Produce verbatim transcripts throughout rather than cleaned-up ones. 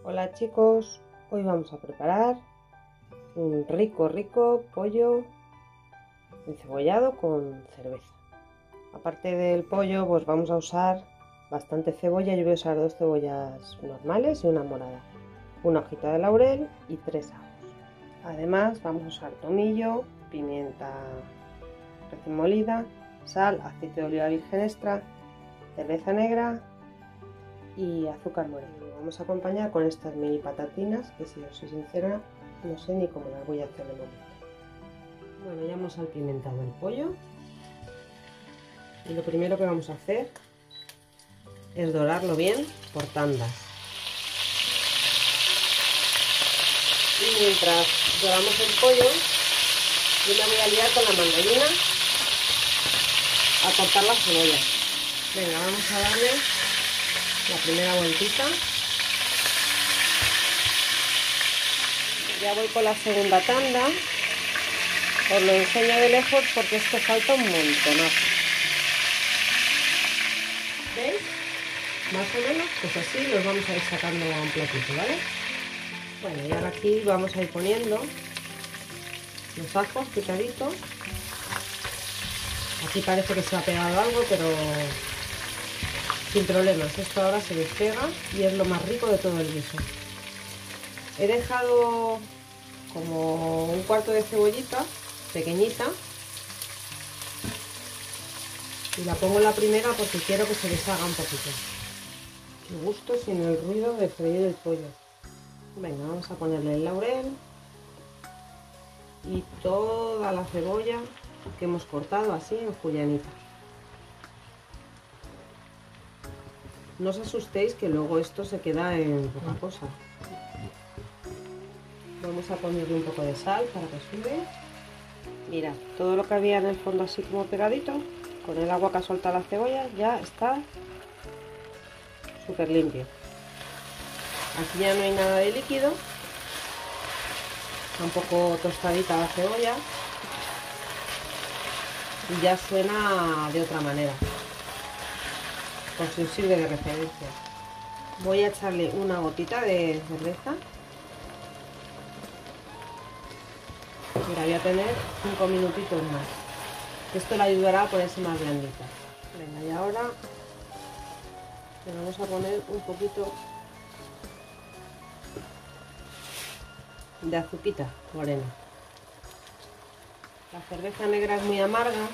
Hola chicos, hoy vamos a preparar un rico rico pollo encebollado con cerveza. Aparte del pollo pues vamos a usar bastante cebolla. Yo voy a usar dos cebollas normales y una morada, una hojita de laurel y tres ajos. Además vamos a usar tomillo, pimienta recién molida, sal, aceite de oliva virgen extra, cerveza negra y azúcar moreno. Vamos a acompañar con estas mini patatinas que, si os soy sincera, no sé ni cómo las voy a hacer de momento. Bueno, ya hemos salpimentado el pollo y lo primero que vamos a hacer es dorarlo bien por tandas. Y mientras doramos el pollo, yo me voy a liar con la mandolina a cortar la cebolla. Venga, vamos a darle la primera vueltita. Ya voy con la segunda tanda. Os lo enseño de lejos porque esto falta un montonazo. ¿Veis? Más o menos, pues así los vamos a ir sacando a un platito, ¿vale? Bueno, y ahora aquí vamos a ir poniendo los ajos picaditos. Aquí parece que se ha pegado algo, pero sin problemas. Esto ahora se despega y es lo más rico de todo el guiso. He dejado como un cuarto de cebollita pequeñita y la pongo en la primera porque quiero que se deshaga un poquito. Me gusto sin el ruido de freír el pollo. Venga, vamos a ponerle el laurel y toda la cebolla que hemos cortado así en julianita. No os asustéis que luego esto se queda en poca cosa. Vamos a ponerle un poco de sal para que sude. Mira, todo lo que había en el fondo así como pegadito, con el agua que ha soltado la cebolla, ya está súper limpio. Aquí ya no hay nada de líquido, está un poco tostadita la cebolla y ya suena de otra manera, por si os sirve de referencia. Voy a echarle una gotita de cerveza. Mira, voy a tener cinco minutitos más. Esto le ayudará a ponerse más blandita. Venga, y ahora le vamos a poner un poquito de azuquita morena. La cerveza negra es muy amarga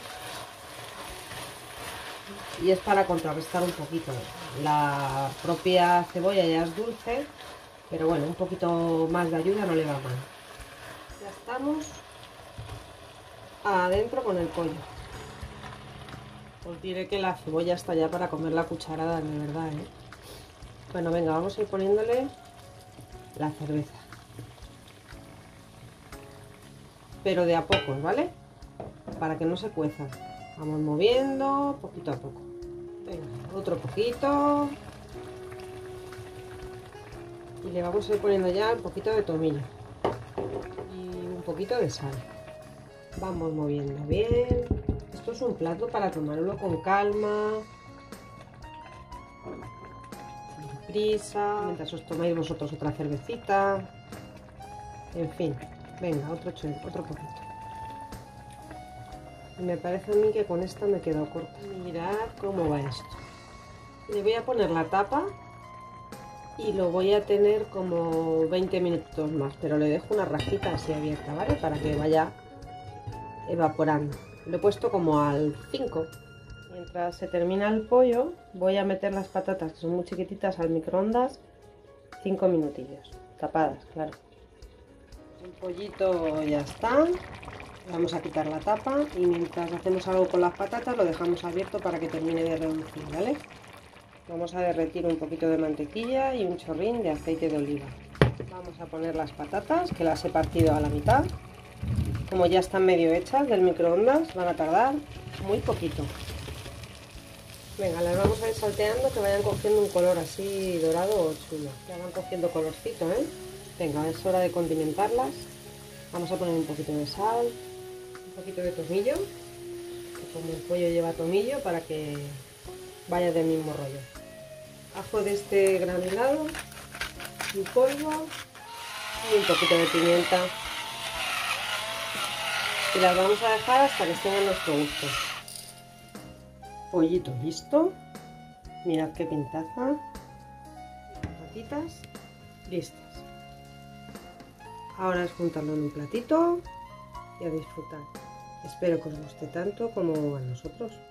y es para contrarrestar un poquito. La propia cebolla ya es dulce, pero bueno, un poquito más de ayuda no le va mal. Ya estamos adentro con el pollo. Os diré que la cebolla está ya para comer la cucharada, de verdad, ¿eh? Bueno, venga, vamos a ir poniéndole la cerveza. Pero de a pocos, ¿vale? Para que no se cueza. Vamos moviendo poquito a poco. Venga, otro poquito. Y le vamos a ir poniendo ya un poquito de tomillo. Y un poquito de sal. Vamos moviendo bien. Esto es un plato para tomarlo con calma, sin prisa, mientras os tomáis vosotros otra cervecita. En fin, venga, otro, otro poquito. Y me parece a mí que con esta me quedo corta. Mirad cómo va esto. Le voy a poner la tapa y lo voy a tener como veinte minutos más, pero le dejo una rajita así abierta, ¿vale? Para que vaya evaporando. Lo he puesto como al cinco. Mientras se termina el pollo, voy a meter las patatas, que son muy chiquititas, al microondas cinco minutillos, tapadas, claro. El pollito ya está. Vamos a quitar la tapa y mientras hacemos algo con las patatas lo dejamos abierto para que termine de reducir, ¿vale? Vamos a derretir un poquito de mantequilla y un chorrín de aceite de oliva. Vamos a poner las patatas, que las he partido a la mitad. Como ya están medio hechas del microondas, van a tardar muy poquito. Venga, las vamos a ir salteando que vayan cogiendo un color así dorado o chulo. Ya van cogiendo colorcito, ¿eh? Venga, es hora de condimentarlas. Vamos a poner un poquito de sal, un poquito de tomillo, que como el pollo lleva tomillo, para que vaya del mismo rollo. Ajo de este granulado ají polvo y un poquito de pimienta. Y las vamos a dejar hasta que estén a nuestro gusto. Pollito listo. Mirad qué pintaza. Patitas listas. Ahora es juntarlo en un platito y a disfrutar. Espero que os guste tanto como a nosotros.